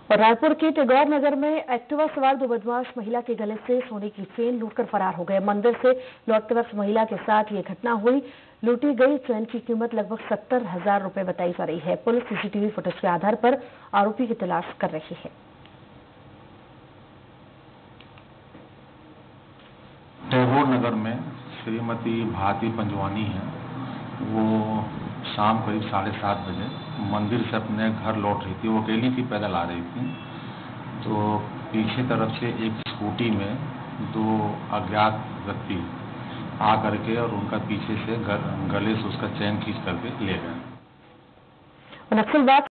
और रायपुर के टैगोर नगर में एक्टिवा सवार दो बदमाश महिला के गले से सोने की चेन लूटकर फरार हो गए। मंदिर से लौटते वक्त महिला के साथ ये घटना हुई। लूटी गई चेन की कीमत लगभग 70,000 रुपए बताई जा रही है। पुलिस सीसीटीवी फुटेज के आधार पर आरोपी की तलाश कर रही है। टैगोर नगर में श्रीमती भारती पंजवानी है, वो शाम करीब 7:30 बजे मंदिर से अपने घर लौट रही थी। वो अकेली थी, पैदल आ रही थी। तो पीछे तरफ से एक स्कूटी में दो अज्ञात व्यक्ति आ करके और उनका पीछे से गले से उसका चेन खींच करके ले गए। नक्सलवाद